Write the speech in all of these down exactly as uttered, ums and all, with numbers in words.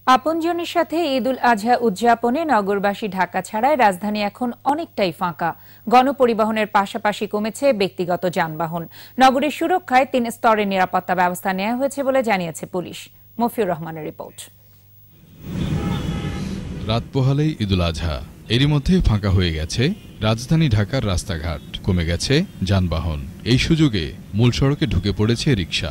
আপনজনের সাথে ঈদ উল আজহা উদযাপনে নগরবাসী ঢাকা ছাড়ায় রাজধানী এখন অনেকটাই ফাঁকা। গণপরিবহনের পাশাপাশি কমেছে ব্যক্তিগত যানবাহন। নগরের সুরক্ষায় তিন স্তরের নিরাপত্তা ব্যবস্থা নেওয়া হয়েছে বলে জানিয়েছে পুলিশ। মফিউর রহমানের রিপোর্ট। রাত পোহালেই ঈদ উল আজহা, এরই মধ্যে ফাঁকা হয়ে গেছে রাজধানী ঢাকার রাস্তাঘাট, কমে গেছে যানবাহন। এই সুযোগে মূল সড়কে ঢুকে পড়েছে রিকশা।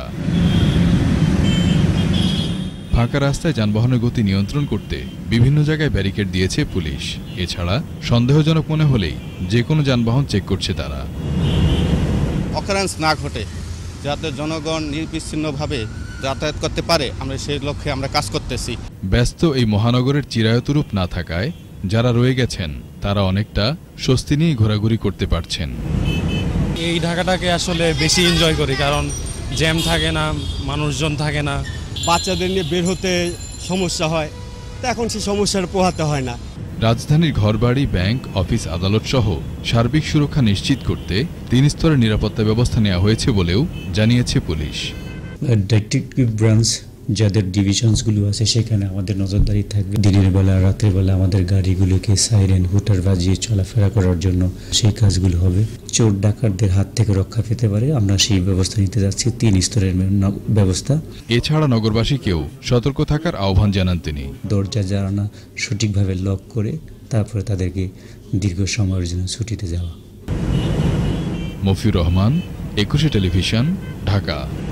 ফাঁকা রাস্তায় যানবাহনের গতি নিয়ন্ত্রণ করতে বিভিন্ন জায়গায় ব্যারিকেড দিয়েছে পুলিশ। এছাড়া সন্দেহজনক মনে হলেই যে কোনো যানবাহন চেক করছে তারা। অকারেন্স না ঘটে, যাতে জনগণ নিরবিচ্ছিন্নভাবে যাতায়াত করতে পারে, আমরা সেই লক্ষ্যে আমরা কাজ করতেছি। ব্যস্ত এই মহানগরের চিরায়ত রূপ না থাকায় যারা রয়ে গেছেন তারা অনেকটা স্বস্তি নিয়ে ঘোরাঘুরি করতে পারছেন। এই ঢাকাটাকে আসলে বেশি এনজয় করি, কারণ জ্যাম থাকে না, মানুষজন থাকে না। বাচ্চাদের নিয়ে বের হতে সমস্যা হয়, তা এখন সেই সমস্যার পোহাতে হয় না। রাজধানীর ঘরবাড়ি, ব্যাংক, অফিস, আদালত সহ সার্বিক সুরক্ষা নিশ্চিত করতে তিন স্তরের নিরাপত্তা ব্যবস্থা নেওয়া হয়েছে বলেও জানিয়েছে পুলিশ। ডিটেকটিভ ব্রাঞ্চ যাদের ডিভিশনসগুলো আছে সেখানে আমাদের নজরদারি থাকবে। দিনের বেলা, রাতের বেলা আমাদের গাড়িগুলোকে সাইরেন হুটার বাজিয়ে চলাফেরা করার জন্য সেই কাজগুলো হবে। চোর ডাকাতদের হাত থেকে রক্ষা পেতে পারে, আমরা সেই ব্যবস্থা নিতে যাচ্ছি, তিন স্তরের ব্যবস্থা। এছাড়া নগরবাসীকেও সতর্ক থাকার আহ্বান জানান তিনি। দরজা জানালা সঠিকভাবে লক করে তারপরে তাদেরকে দীর্ঘ সময়ের জন্য ছুটিতে যাওয়া। মফিউর রহমান, একুশে টেলিভিশন, ঢাকা।